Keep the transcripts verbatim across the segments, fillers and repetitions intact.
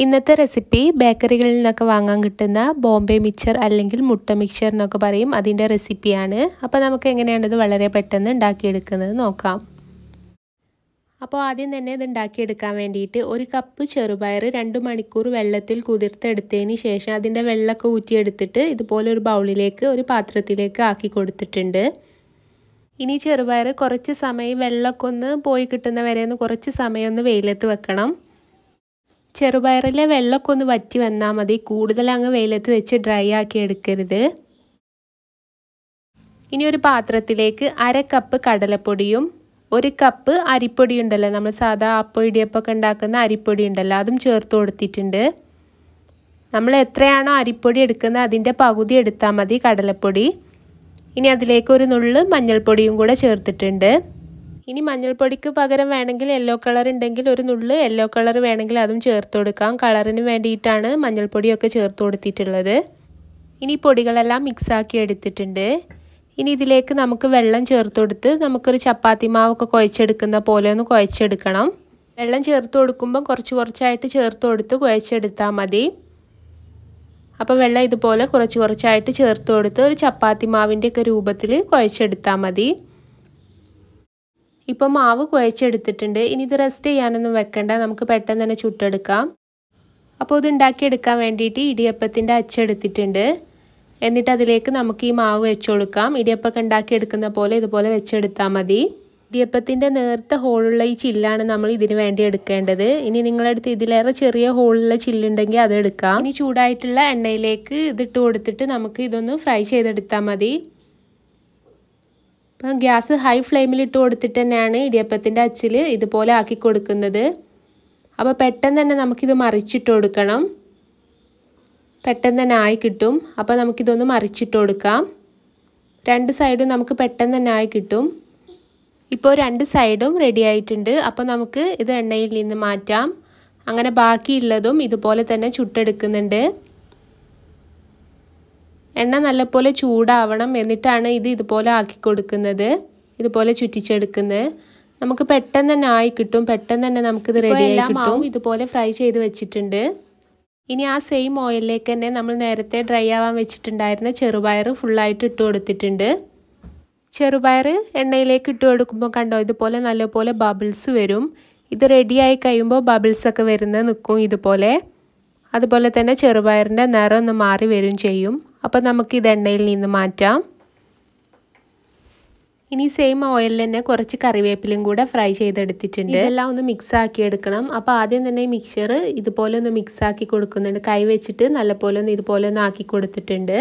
ഇന്നത്തെ റെസിപ്പി ബേക്കറികളിൽ നിന്നൊക്കെ വാങ്ങാൻ കിട്ടുന്ന ബോംബെ മിക്സ്ചർ അല്ലെങ്കിൽ മുട്ട മിക്സ്ചർ എന്നൊക്കെ പറയും. അതിൻ്റെ റെസിപ്പിയാണ്. അപ്പോൾ നമുക്ക് എങ്ങനെയാണ് ഇത് വളരെ പെട്ടെന്ന് ഉണ്ടാക്കിയെടുക്കുന്നത് നോക്കാം. അപ്പോൾ ആദ്യം തന്നെ ഇത് ഉണ്ടാക്കിയെടുക്കാൻ വേണ്ടിയിട്ട് ഒരു കപ്പ് ചെറുപയർ രണ്ട് മണിക്കൂർ വെള്ളത്തിൽ കുതിർത്തെടുത്തതിന് ശേഷം അതിൻ്റെ വെള്ളമൊക്കെ ഊറ്റിയെടുത്തിട്ട് ഇതുപോലെ ഒരു ബൗളിലേക്ക് ഒരു പാത്രത്തിലേക്ക് ആക്കി കൊടുത്തിട്ടുണ്ട്. ഇനി ചെറുപയർ കുറച്ച് സമയം വെള്ളമൊക്കെ ഒന്ന് പോയി കിട്ടുന്ന വരെ ഒന്ന് കുറച്ച് സമയം ഒന്ന് വെയിലത്ത് വെക്കണം. ചെറുപയറിലെ വെള്ളമൊക്കെ ഒന്ന് വറ്റി വന്നാൽ മതി. കൂടുതൽ അങ്ങ് വെയിലത്ത് വെച്ച് ഡ്രൈ ആക്കി എടുക്കരുത്. ഇനി ഒരു പാത്രത്തിലേക്ക് അര കപ്പ് കടലപ്പൊടിയും ഒരു കപ്പ് അരിപ്പൊടി ഉണ്ടല്ലോ, നമ്മൾ സാധാ അപ്പം ഇടിയപ്പമൊക്കെ ഉണ്ടാക്കുന്ന അരിപ്പൊടി ഉണ്ടല്ലോ, അതും ചേർത്ത് കൊടുത്തിട്ടുണ്ട്. നമ്മൾ എത്രയാണോ അരിപ്പൊടി എടുക്കുന്നത് അതിൻ്റെ പകുതി എടുത്താൽ മതി കടലപ്പൊടി. ഇനി അതിലേക്ക് ഒരു നുള്ള് മഞ്ഞൾപ്പൊടിയും കൂടെ ചേർത്തിട്ടുണ്ട്. ഇനി മഞ്ഞൾപ്പൊടിക്ക് പകരം വേണമെങ്കിൽ യെല്ലോ കളർ ഉണ്ടെങ്കിൽ ഒരു നുള്ള് യെല്ലോ കളർ വേണമെങ്കിൽ അതും ചേർത്ത് കൊടുക്കാം. കളറിന് വേണ്ടിയിട്ടാണ് മഞ്ഞൾപ്പൊടിയൊക്കെ ചേർത്ത് കൊടുത്തിട്ടുള്ളത്. ഇനി പൊടികളെല്ലാം മിക്സാക്കി എടുത്തിട്ടുണ്ട്. ഇനി ഇതിലേക്ക് നമുക്ക് വെള്ളം ചേർത്ത് കൊടുത്ത് നമുക്കൊരു ചപ്പാത്തി മാവൊക്കെ കുഴച്ചെടുക്കുന്ന പോലെ ഒന്ന് കുഴച്ചെടുക്കണം. വെള്ളം ചേർത്ത് കൊടുക്കുമ്പോൾ കുറച്ച് കുറച്ചായിട്ട് ചേർത്ത് കൊടുത്ത് കുഴച്ചെടുത്താൽ മതി. അപ്പോൾ വെള്ളം ഇതുപോലെ കുറച്ച് കുറച്ചായിട്ട് ചേർത്ത് കൊടുത്ത് ഒരു ചപ്പാത്തി മാവിൻ്റെയൊക്കെ രൂപത്തിൽ കുഴച്ചെടുത്താൽ മതി. ഇപ്പോൾ മാവ് കുഴച്ചെടുത്തിട്ടുണ്ട്. ഇനി ഇത് റെസ്റ്റ് ചെയ്യാനൊന്നും വെക്കണ്ട, നമുക്ക് പെട്ടെന്ന് തന്നെ ചുട്ടെടുക്കാം. അപ്പോൾ ഇത് ഉണ്ടാക്കിയെടുക്കാൻ വേണ്ടിയിട്ട് ഇടിയപ്പത്തിൻ്റെ അച്ചെടുത്തിട്ടുണ്ട്. എന്നിട്ട് അതിലേക്ക് നമുക്ക് ഈ മാവ് വെച്ച് കൊടുക്കാം. ഇടിയപ്പമൊക്കെ ഉണ്ടാക്കിയെടുക്കുന്ന പോലെ ഇതുപോലെ വെച്ചെടുത്താൽ മതി. ഇടിയപ്പത്തിൻ്റെ നേർത്ത ഹോളുള്ള ഈ ചില്ലാണ് നമ്മൾ ഇതിന് വേണ്ടി എടുക്കേണ്ടത്. ഇനി നിങ്ങളടുത്ത് ഇതിലേറെ ചെറിയ ഹോളുള്ള ചില്ലുണ്ടെങ്കിൽ അത് എടുക്കാം. ഇനി ചൂടായിട്ടുള്ള എണ്ണയിലേക്ക് ഇതിട്ട് കൊടുത്തിട്ട് നമുക്ക് ഇതൊന്ന് ഫ്രൈ ചെയ്തെടുത്താൽ മതി. അപ്പം ഗ്യാസ് ഹൈ ഫ്ലെയിമിൽ ഇട്ട് കൊടുത്തിട്ട് തന്നെയാണ് ഇടിയപ്പത്തിൻ്റെ അച്ചിൽ ഇതുപോലെ ആക്കി കൊടുക്കുന്നത്. അപ്പോൾ പെട്ടെന്ന് തന്നെ നമുക്കിത് മറിച്ചിട്ട് കൊടുക്കണം. പെട്ടെന്ന് തന്നെ ആയി കിട്ടും. അപ്പോൾ നമുക്കിതൊന്ന് മറിച്ചിട്ട് കൊടുക്കാം. രണ്ട് സൈഡും നമുക്ക് പെട്ടെന്ന് തന്നെ ആയി കിട്ടും. ഇപ്പോൾ രണ്ട് സൈഡും റെഡി ആയിട്ടുണ്ട്. അപ്പോൾ നമുക്ക് ഇത് എണ്ണയിൽ നിന്ന് മാറ്റാം. അങ്ങനെ ബാക്കിയുള്ളതും ഇതുപോലെ തന്നെ ചുട്ടെടുക്കുന്നുണ്ട്. എണ്ണ നല്ലപോലെ ചൂടാവണം, എന്നിട്ടാണ് ഇത് ഇതുപോലെ ആക്കി കൊടുക്കുന്നത്, ഇതുപോലെ ചുറ്റിച്ചെടുക്കുന്നത്. നമുക്ക് പെട്ടെന്ന് തന്നെ ആയി കിട്ടും. പെട്ടെന്ന് തന്നെ നമുക്കിത് റെഡി ആയി കിട്ടും. ഇതുപോലെ ഫ്രൈ ചെയ്ത് വെച്ചിട്ടുണ്ട്. ഇനി ആ സെയിം ഓയിലിലേക്ക് തന്നെ നമ്മൾ നേരത്തെ ഡ്രൈ ആവാൻ വെച്ചിട്ടുണ്ടായിരുന്ന ചെറുപയർ ഫുള്ളായിട്ട് ഇട്ട് കൊടുത്തിട്ടുണ്ട്. ചെറുപയർ എണ്ണയിലേക്ക് ഇട്ട് കൊടുക്കുമ്പോൾ കണ്ടോ ഇതുപോലെ നല്ലപോലെ ബബിൾസ് വരും. ഇത് റെഡിയായി കഴിയുമ്പോൾ ബബിൾസൊക്കെ വരുന്നത് നിൽക്കും ഇതുപോലെ. അതുപോലെ തന്നെ ചെറുപയറിൻ്റെ നിറം ഒന്ന് മാറി വരും ചെയ്യും. അപ്പോൾ നമുക്ക് ഇത് എണ്ണയിൽ നിന്ന് മാറ്റാം. ഇനി സെയിം ഓയിലിൽ തന്നെ കുറച്ച് കറിവേപ്പിലയും കൂടെ ഫ്രൈ ചെയ്തെടുത്തിട്ടുണ്ട്. ഇതെല്ലാം ഒന്ന് മിക്സ് ആക്കി എടുക്കണം. അപ്പോൾ ആദ്യം തന്നെ ഈ മിക്സ്ചർ ഇതുപോലെ ഒന്ന് മിക്സ് ആക്കി കൊടുക്കുന്നുണ്ട്. കൈ വെച്ചിട്ട് നല്ലപോലെ ഒന്ന് ഇതുപോലെ ഒന്ന് ആക്കി കൊടുത്തിട്ടുണ്ട്.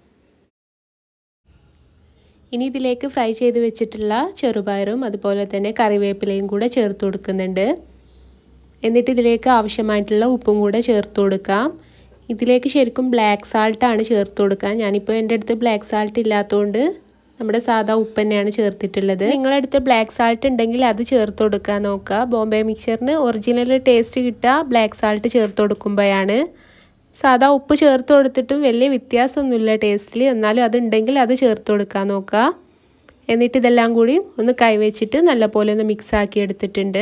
ഇനി ഇതിലേക്ക് ഫ്രൈ ചെയ്ത് വെച്ചിട്ടുള്ള ചെറുപയറും അതുപോലെ തന്നെ കറിവേപ്പിലയും കൂടെ ചേർത്ത് കൊടുക്കുന്നുണ്ട്. എന്നിട്ട് ഇതിലേക്ക് ആവശ്യമായിട്ടുള്ള ഉപ്പും കൂടെ ചേർത്ത് കൊടുക്കാം. ഇതിലേക്ക് ശരിക്കും ബ്ലാക്ക് സാൾട്ടാണ് ചേർത്ത് കൊടുക്കുക. ഞാനിപ്പോൾ എൻ്റെ അടുത്ത് ബ്ലാക്ക് സാൾട്ട് ഇല്ലാത്തതുകൊണ്ട് നമ്മുടെ സാധാ ഉപ്പ് തന്നെയാണ് ചേർത്തിട്ടുള്ളത്. നിങ്ങളുടെ അടുത്ത് ബ്ലാക്ക് സാൾട്ട് ഉണ്ടെങ്കിൽ അത് ചേർത്ത് കൊടുക്കാൻ നോക്കുക. ബോംബെ മിക്സ്ചറിന് ഒറിജിനൽ ടേസ്റ്റ് കിട്ടുക ബ്ലാക്ക് സാൾട്ട് ചേർത്ത് കൊടുക്കുമ്പോഴാണ്. സാധാ ഉപ്പ് ചേർത്ത് കൊടുത്തിട്ടും വലിയ വ്യത്യാസമൊന്നുമില്ല ടേസ്റ്റിൽ. എന്നാലും അതുണ്ടെങ്കിൽ അത് ചേർത്ത് കൊടുക്കാൻ നോക്കുക. എന്നിട്ട് ഇതെല്ലാം കൂടി ഒന്ന് കൈവച്ചിട്ട് നല്ലപോലെ ഒന്ന് മിക്സ് ആക്കി എടുത്തിട്ടുണ്ട്.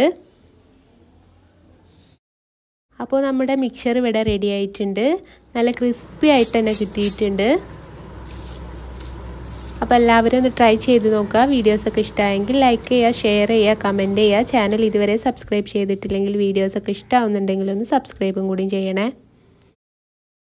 അപ്പോൾ നമ്മുടെ മിക്സ്ചർ ഇവിടെ റെഡി ആയിട്ടുണ്ട്. നല്ല ക്രിസ്പി ആയിട്ട് തന്നെ കിട്ടിയിട്ടുണ്ട്. അപ്പോൾ എല്ലാവരും ഒന്ന് ട്രൈ ചെയ്ത് നോക്കുക. വീഡിയോസൊക്കെ ഇഷ്ടമായെങ്കിൽ ലൈക്ക് ചെയ്യുക, ഷെയർ ചെയ്യുക, കമൻറ്റ് ചെയ്യുക. ചാനൽ ഇതുവരെ സബ്സ്ക്രൈബ് ചെയ്തിട്ടില്ലെങ്കിൽ വീഡിയോസൊക്കെ ഇഷ്ടമാവുന്നുണ്ടെങ്കിൽ ഒന്ന് സബ്സ്ക്രൈബും കൂടി ചെയ്യണേ.